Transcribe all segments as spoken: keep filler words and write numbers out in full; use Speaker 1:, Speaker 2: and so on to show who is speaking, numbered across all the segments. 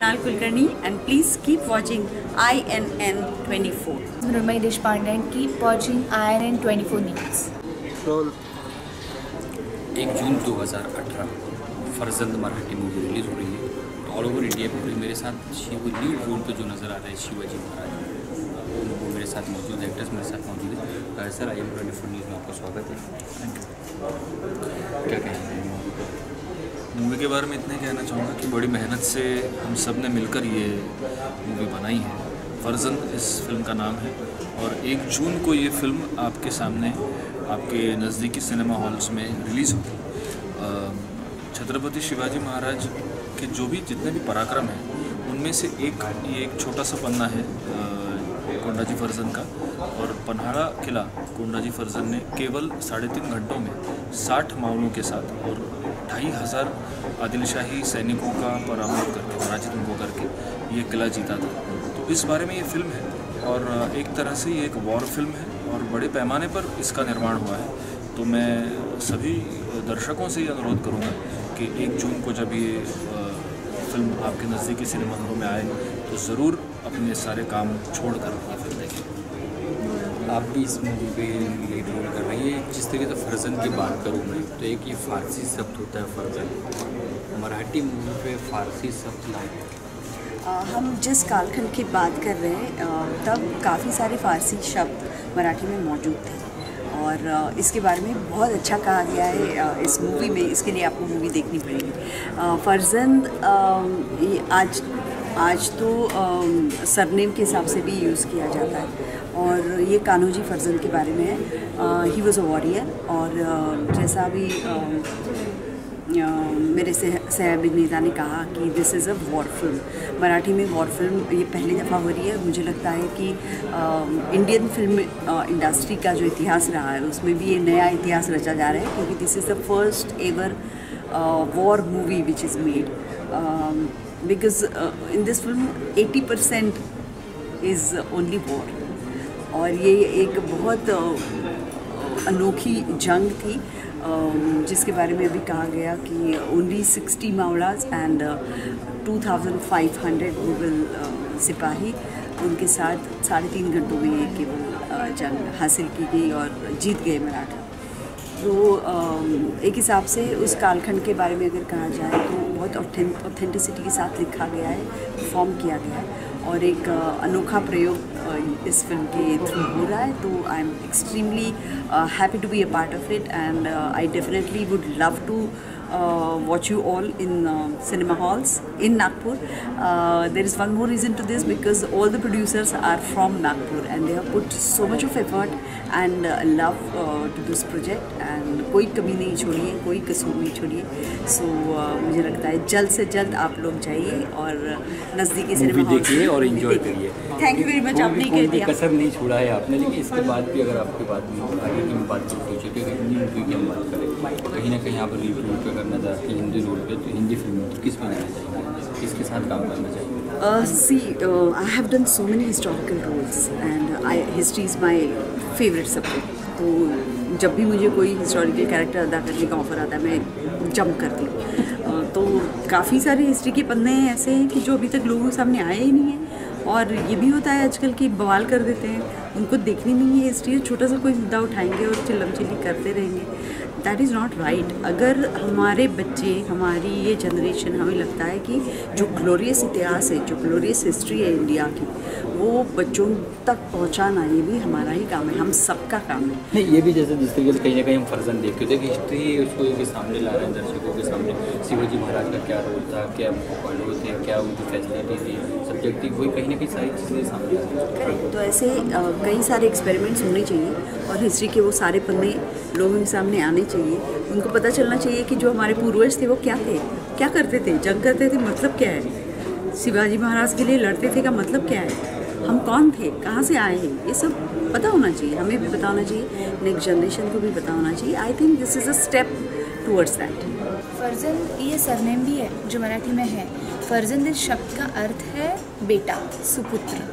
Speaker 1: Kulkarni, and please keep watching I N N twenty-four.
Speaker 2: Mrunmayee Deshpande, and keep watching I N N twenty-four News.
Speaker 3: एक जून दो हज़ार अठारह फर्जंद Marathi movie release हो रही है ऑल ओवर इंडिया पूरी। मेरे साथ शिव लीड रोल पे जो नज़र आ रहा है शिवाजी महाराज, वो मेरे साथ मौजूद है, एक्ट्रेस मेरे साथ मौजूद है। Sir, I M twenty four news में आपका स्वागत है। Thank you. क्या कहेंगे
Speaker 4: मूवी के बारे में? इतने कहना चाहूँगा कि बड़ी मेहनत से हम सब ने मिलकर ये मूवी बनाई है। फर्जंद इस फिल्म का नाम है और एक जून को ये फिल्म आपके सामने आपके नज़दीकी सिनेमा हॉल्स में रिलीज़ होगी। छत्रपति शिवाजी महाराज के जो भी जितने भी पराक्रम हैं उनमें से एक ये एक छोटा सा पन्ना है कोंडाजी फर्जंद का, और पन्हाड़ा किला कोंडाजी फर्जंद ने केवल साढ़े तीन घंटों में साठ मामलों के साथ और ढाई हज़ार आदिलशाही सैनिकों का पराभव करके, पराजित उनको करके ये किला जीता था। तो इस बारे में ये फिल्म है और एक तरह से ये एक वॉर फिल्म है और बड़े पैमाने पर इसका निर्माण हुआ है। तो मैं सभी दर्शकों से ये अनुरोध करूँगा कि एक जून को जब ये फिल्म आपके नज़दीकी सिनेमाघरों में आए तो ज़रूर अपने सारे काम छोड़ कर ये फिल्म देखें।
Speaker 3: आप भी इस मूवी पे लीड रोल कर रही है। जिस तरीके से फर्जंद की बात करूँ मैं, तो एक ये फ़ारसी शब्द होता है फर्जंद, मराठी मूवी पे फ़ारसी शब्द लाए।
Speaker 1: हम जिस कालखंड की बात कर रहे हैं तब काफ़ी सारे फ़ारसी शब्द मराठी में मौजूद थे और इसके बारे में बहुत अच्छा कहा गया है इस मूवी में। इसके लिए आपको मूवी देखनी पड़ेगी। फर्जंद आज आज तो सरनेम के हिसाब से भी यूज़ किया जाता है और ये कान्होजी फर्जंद के बारे में है। ही वॉज़ अ वॉरियर और जैसा भी मेरे से सहअभिनेता ने कहा कि this is a war film. Marathi में वॉर फिल्म ये पहली दफ़ा हो रही है। मुझे लगता है कि इंडियन फिल्म इंडस्ट्री का जो इतिहास रहा है उसमें भी ये नया इतिहास रचा जा रहा है, क्योंकि this is the first ever war movie which is made, because in this film eighty percent is only war. और ये एक बहुत अनोखी जंग थी जिसके बारे में अभी कहा गया कि only sixty Mavalas and two thousand five hundred Mughal सिपाही, उनके साथ साढ़े तीन घंटों में ये केवल जंग हासिल की गई और जीत गए मराठा। तो एक हिसाब से उस कालखंड के बारे में अगर कहा जाए तो बहुत ऑथेंटिसिटी के साथ लिखा गया है, परफॉर्म किया गया है और एक अनोखा प्रयोग इस फिल्म के थ्रू हो रहा है। तो I am extremely happy to be a part of it and I definitely would love to watch you all in uh, cinema halls in Nagpur. Uh, there is one more reason to this, because all the producers are from Nagpur and they have put so much of effort and uh, love uh, to this project and कोई कमी नहीं छोड़ी है, कोई कसूर नहीं छोड़ी है। सो so, uh, मुझे लगता है जल्द से जल्द आप लोग जाइए और नज़दीकी सिनेमा हॉल
Speaker 3: देखिए और एंजॉय करिए।
Speaker 1: Thank you very much. आपने कह दिया,
Speaker 3: कसर नहीं छोड़ा है आपने, लेकिन इसके बाद भी अगर आपकी बात आगे की बात करें फ्यूचर की, हिंदी मूवी की हम बात करें, कहीं ना कहीं आप लीड रोल पे करना चाहते हैं हिंदी रोल पे, तो हिंदी फिल्म तो किस में जाना चाहिए, किसके साथ काम करना चाहिए?
Speaker 1: Uh, see, uh, I have done so many historical roles and I, history is my favorite subject. तो जब भी मुझे कोई हिस्टोरिकल कैरेक्टर अदा करने का ऑफर आता है मैं जंप करती हूँ। तो काफ़ी सारे हिस्ट्री के पन्ने ऐसे हैं कि जो अभी तक लोगों के सामने आए ही नहीं हैं और ये भी होता है आजकल कि बवाल कर देते हैं, उनको देखनी नहीं है हिस्ट्री, छोटा सा कोई मुद्दा उठाएंगे और चिल्लम चिल्ली करते रहेंगे। That is not right. अगर हमारे बच्चे, हमारी ये जनरेशन, हमें लगता है कि जो ग्लोरियस इतिहास है, जो ग्लोरियस हिस्ट्री है इंडिया की, वो बच्चों तक पहुंचाना ये भी हमारा ही काम है, हम सबका काम है।
Speaker 3: नहीं, ये भी जैसे जिस तरीके से कहीं ना कहीं हम फर्जंद देखते थे कि हिस्ट्री उसको के सामने ला रहे हैं दर्शकों के सामने, शिवाजी महाराज का क्या रोल था, क्या पॉइंट थे, क्या उनकी फैसिलिटी थी, सब्जेक्ट थी, वही कहीं ना कहीं सारी चीज़ें सामने आ रही हैं।
Speaker 1: करेक्ट। तो ऐसे कई सारे एक्सपेरिमेंट्स होने चाहिए और हिस्ट्री के वो सारे पन्ने लोगों के सामने आने चाहिए। उनको पता चलना चाहिए कि जो हमारे पूर्वज थे वो क्या थे, क्या करते थे, जंग करते थे, मतलब क्या है, शिवाजी महाराज के लिए लड़ते थे का मतलब क्या है, हम कौन थे, कहाँ से आए हैं, ये सब पता होना चाहिए, हमें भी पता होना चाहिए, नेक्स्ट जनरेशन को भी पता होना चाहिए। I think this is a step towards that.
Speaker 2: Farzand ये सरनेम भी है जो मराठी में है। फर्जंद इस शब्द का अर्थ है बेटा, सुपुत्र।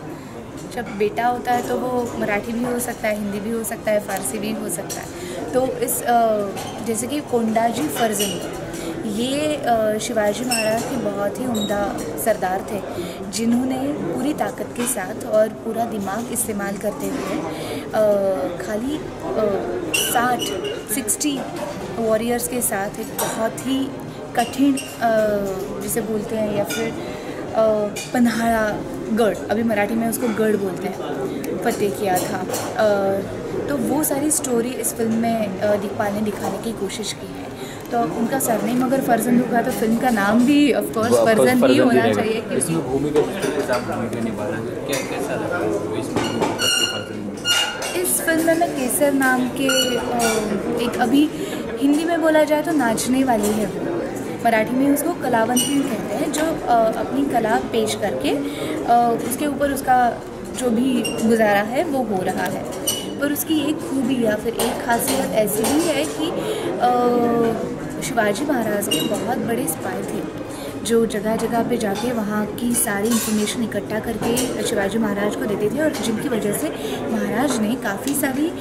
Speaker 2: जब बेटा होता है तो वो मराठी भी हो सकता है, हिंदी भी हो सकता है, फारसी भी हो सकता है। तो इस जैसे कि कोंडाजी फर्जंद, ये अ, शिवाजी महाराज के बहुत ही उम्दा सरदार थे, जिन्होंने पूरी ताकत के साथ और पूरा दिमाग इस्तेमाल करते हुए अ, खाली साठ सिक्सटी वॉरियर्स के साथ एक बहुत ही कठिन अ, जिसे बोलते हैं या फिर अ, पन्हाड़ा गढ़, अभी मराठी में उसको गढ़ बोलते हैं, फतेह किया था। अ, तो वो सारी स्टोरी इस फिल्म में अ, दिखपाल ने दिखाने की कोशिश की है। तो उनका सरनेम अगर फर्जंद होगा तो फिल्म का नाम भी ऑफ कोर्स फर्जंद ही होना चाहिए।
Speaker 3: इसमें भूमिका के साथ भूमिका निभा रहे हैं, क्या कैसा लगा वो इसमें फर्जंद?
Speaker 2: इस फिल्म में मैं केसर नाम के अ, एक अभी हिंदी में बोला जाए तो नाचने वाली है, वो मराठी में उसको कलावंती कहते हैं, जो अ, अपनी कला पेश करके अ, उसके ऊपर उसका जो भी गुजारा है वो हो रहा है। पर उसकी एक खूबी या फिर एक खासियत ऐसी भी है कि अ, शिवाजी महाराज के बहुत बड़े स्पाई थे, जो जगह जगह पे जाके वहाँ की सारी इन्फॉर्मेशन इकट्ठा करके शिवाजी महाराज को देते थे, और जिनकी वजह से महाराज ने काफ़ी सारी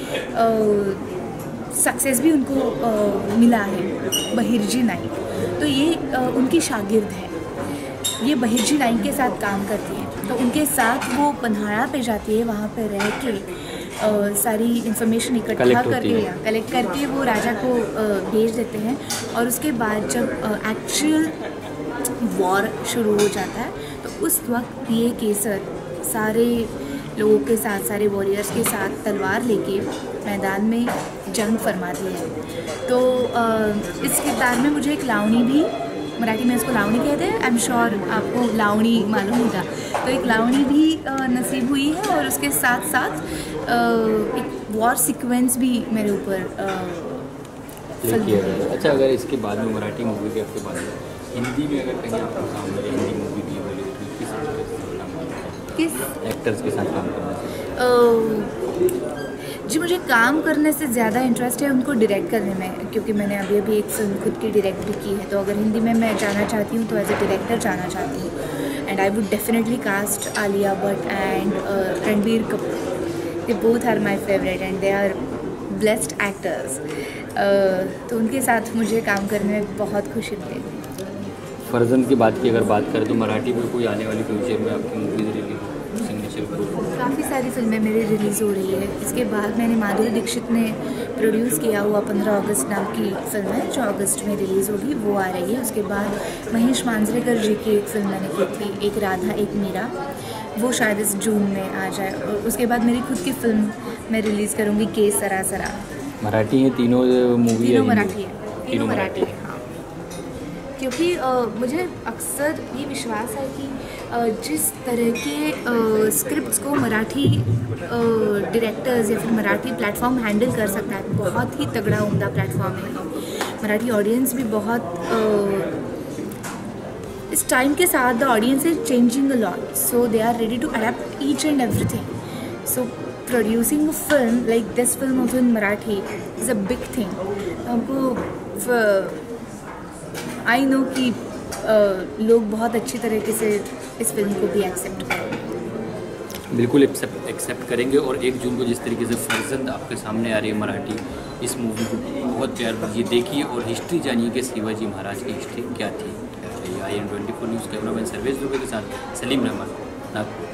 Speaker 2: सक्सेस भी उनको आ, मिला है। बहिर्जी नाइक, तो ये आ, उनकी शागिर्द है, ये बहिर्जी नाइक के साथ काम करती है, तो उनके साथ वो पन्हाड़ा पे जाती है, वहाँ पे रह के आ, सारी इन्फॉर्मेशन इकट्ठा करके या कलेक्ट करके वो राजा को आ, भेज देते हैं। और उसके बाद जब एक्चुअल वॉर शुरू हो जाता है तो उस वक्त ये केसर सारे लोगों के साथ, सारे वॉरियर्स के साथ तलवार लेके मैदान में जंग फरमाती है। तो आ, इस किरदार में मुझे एक लावणी भी, मराठी में इसको लावणी कहते हैं, आई एम श्योर आपको लावणी मालूम होगा, तो एक लावणी भी आ, नसीब हुई है। और उसके साथ साथ आ, एक वॉर सीक्वेंस भी मेरे ऊपर
Speaker 3: किया गया। अच्छा, अगर इसके बाद में मराठी मूवी के आपके बाद में हिंदी में अगर कहीं आपको काम मिले, हिंदी मूवी भी बोले तो किस
Speaker 2: किस
Speaker 3: एक्टर्स के साथ काम करना चाहिए?
Speaker 2: जी, मुझे काम करने से ज़्यादा इंटरेस्ट है उनको डायरेक्ट करने में, क्योंकि मैंने अभी अभी एक फिल्म खुद की डायरेक्ट भी की है। तो अगर हिंदी में मैं जाना चाहती हूँ तो एज ए डायरेक्टर जाना चाहती हूँ, and I would definitely cast Alia Bhatt and Ranbir Kapoor. They both are my favourite and they are blessed actors. तो उनके साथ मुझे काम करने में बहुत खुशी मिलेगी।
Speaker 3: फर्जंद की बात की अगर बात करें तो मराठी में कोई आने वाली फ्यूचर में आपकी मूवीज रिलीज सिग्नेचर?
Speaker 2: काफ़ी सारी फिल्में मेरी रिलीज़ हो रही है। इसके बाद मैंने माधुरी दीक्षित ने प्रोड्यूस किया हुआ पंद्रह अगस्त नाम की फिल्म है, जो अगस्त में रिलीज़ होगी, वो आ रही है। उसके बाद महेश मांजरेकर जी की एक फिल्म मैंने की थी, एक राधा एक मीरा, वो शायद इस जून में आ जाए। और उसके बाद मेरी खुद की फिल्म मैं रिलीज़ करूँगी, के सरा सरा।
Speaker 3: मराठी है तीनों मूवी?
Speaker 2: तीनों मराठी है, तीनों मराठी है, हाँ। क्योंकि आ, मुझे अक्सर ये विश्वास है कि आ, जिस तरह के स्क्रिप्ट्स को मराठी डायरेक्टर्स या फिर मराठी प्लेटफॉर्म हैंडल कर सकता है, बहुत ही तगड़ा उम्दा प्लेटफॉर्म है। मराठी ऑडियंस भी बहुत आ, इस टाइम के साथ the audience is changing a lot, so they are ready to adapt each and everything. So producing a film like this film of in Marathi is a big thing. हमको I no कि uh, लोग बहुत अच्छी तरीके से इस film को भी एक्सेप्ट करेंगे।
Speaker 3: बिल्कुल एक्सेप्ट एक्सेप्ट करेंगे। और एक जून को जिस तरीके से फर्जंद आपके सामने आ रही है मराठी, इस मूवी को बहुत प्यार दीजिए, देखिए और हिस्ट्री जानिए कि शिवाजी महाराज की हिस्ट्री क्या थी। I N twenty four news cameraman Sarvesh Dubey के साथ सलीम रहमान, नागपुर।